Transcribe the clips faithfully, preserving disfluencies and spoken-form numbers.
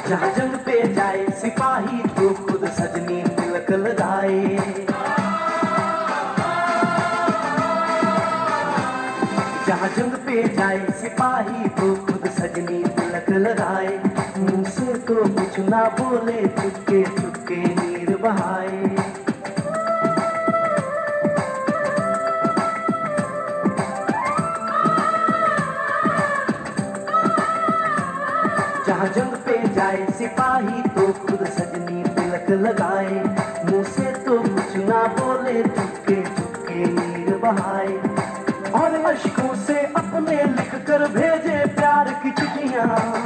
जहाँ जंग पे जाए सिपाही तो खुद सजनी तिलक लगाए। जहाँ जंग पे जाए सिपाही तो खुद सजनी तिलक लगाए। मुंह से तो कुछ ना बोले, चुपके चुपके नीर बहाए। जहाँ जंग पे जाए सिपाही तो खुद सजनी तिलक लगाए। मुंह से तो कुछ ना बोले, चुपके चुपके नीर बहाए। और अश्कों से अपने लिख कर भेजे प्यार की चिट्ठियां।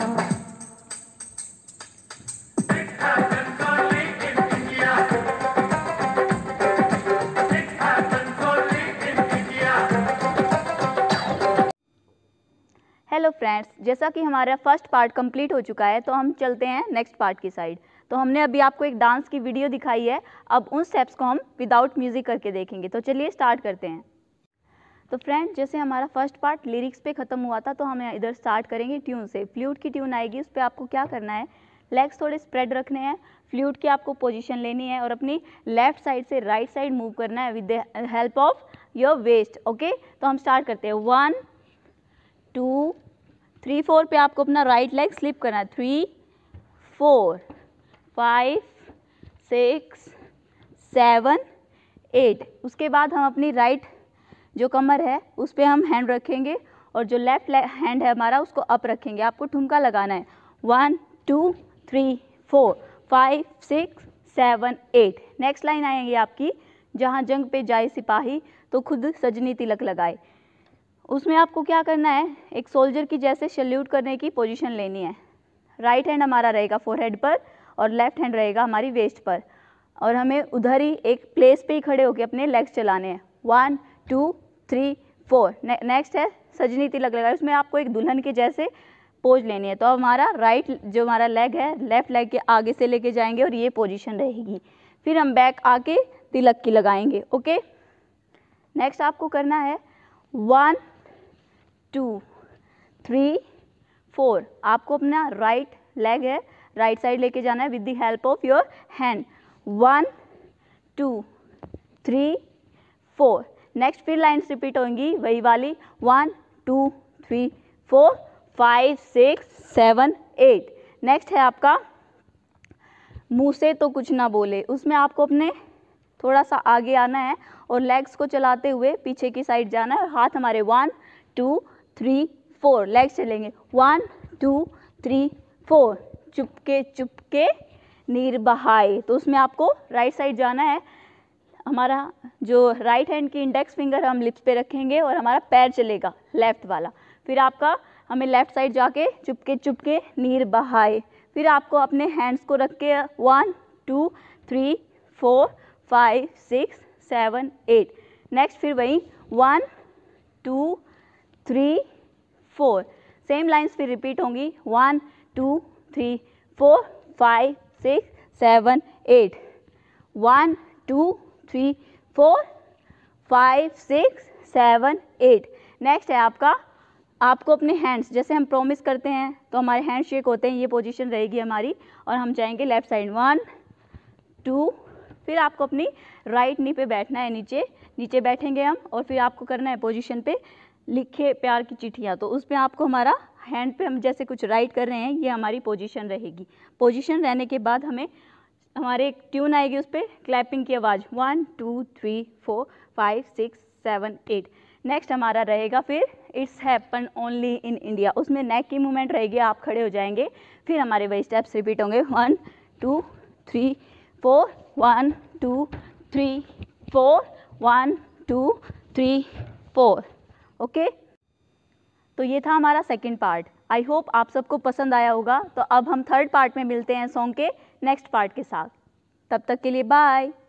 हेलो फ्रेंड्स, जैसा कि हमारा फर्स्ट पार्ट कंप्लीट हो चुका है तो हम चलते हैं नेक्स्ट पार्ट की साइड। तो हमने अभी आपको एक डांस की वीडियो दिखाई है, अब उन स्टेप्स को हम विदाउट म्यूज़िक करके देखेंगे। तो चलिए स्टार्ट करते हैं। तो फ्रेंड्स, जैसे हमारा फर्स्ट पार्ट लिरिक्स पे ख़त्म हुआ था तो हम इधर स्टार्ट करेंगे ट्यून से। फ्लूट की ट्यून आएगी, उस पर आपको क्या करना है, लेग्स थोड़े स्प्रेड रखने हैं, फ्लूट की आपको पोजीशन लेनी है और अपनी लेफ्ट साइड से राइट साइड मूव करना है with the help of your waist. Okay, तो हम स्टार्ट करते हैं। वन टू थ्री फोर पे आपको अपना राइट लेग स्लिप करना है। Three four five six seven eight. उसके बाद हम अपनी राइट जो कमर है उस पर हम हैंड रखेंगे और जो लेफ्ट हैंड है हमारा उसको अप रखेंगे। आपको ठुमका लगाना है। One two three four five six seven eight. Next line आएगी आपकी, जहाँ जंग पे जाए सिपाही तो खुद सजनी तिलक लगाए। उसमें आपको क्या करना है, एक सोल्जर की जैसे सल्यूट करने की पोजीशन लेनी है। राइट हैंड हमारा रहेगा फोरहेड पर और लेफ्ट हैंड रहेगा हमारी वेस्ट पर, और हमें उधर ही एक प्लेस पे ही खड़े होकर अपने लेग्स चलाने हैं। One two three four. Next है सजनी तिलक लगाए, उसमें आपको एक दुल्हन के जैसे पोज लेनी है। तो हमारा राइट जो हमारा लेग है लेफ्ट लेग के आगे से लेके जाएंगे और ये पोजीशन रहेगी। फिर हम बैक आके तिलक की लगाएंगे। ओके, नेक्स्ट आपको करना है वन टू थ्री फोर। आपको अपना राइट लेग है राइट साइड लेके जाना है with the help of your hand. One two three four. Next फिर लाइन्स रिपीट होंगी वही वाली, one two three four five six seven eight. Next है आपका मुंह से तो कुछ ना बोले, उसमें आपको अपने थोड़ा सा आगे आना है और लेग्स को चलाते हुए पीछे की साइड जाना है। हाथ हमारे one two three four, legs चलेंगे वन टू थ्री फोर। चुपके चुपके नीर बहाए, तो उसमें आपको राइट साइड जाना है। हमारा जो राइट हैंड की इंडेक्स फिंगर हम लिप्स पे रखेंगे और हमारा पैर चलेगा लेफ्ट वाला। फिर आपका हमें लेफ्ट साइड जाके चुपके चुपके नीर बहाए। फिर आपको अपने हैंड्स को रख के one two three four five six seven eight. Next फिर वही one two three four. Same lines फिर रिपीट होंगी, one two three four five six seven eight. One two three four five six seven eight. Next है आपका, आपको अपने hands जैसे हम प्रॉमिस करते हैं तो हमारे हैंड शेक होते हैं, ये पोजीशन रहेगी हमारी और हम जाएंगे लेफ्ट साइड। वन टू, फिर आपको अपनी राइट नी पे बैठना है, नीचे नीचे बैठेंगे हम और फिर आपको करना है पोजीशन पे लिखे प्यार की चिट्ठियाँ। तो उस पर आपको हमारा हैंड पे हम जैसे कुछ राइट कर रहे हैं, ये हमारी पोजीशन रहेगी। पोजीशन रहने के बाद हमें हमारे एक ट्यून आएगी, उस पर क्लैपिंग की आवाज़, one two three four five six seven eight. Next हमारा रहेगा फिर it's happen only in India, उसमें नेक की मूवमेंट रहेगी, आप खड़े हो जाएंगे। फिर हमारे वही स्टेप्स रिपीट होंगे, one two three four one two three four one two three four. Okay, तो ये था हमारा सेकंड पार्ट। आई होप आप सबको पसंद आया होगा। तो अब हम थर्ड पार्ट में मिलते हैं सॉन्ग के नेक्स्ट पार्ट के साथ। तब तक के लिए बाय।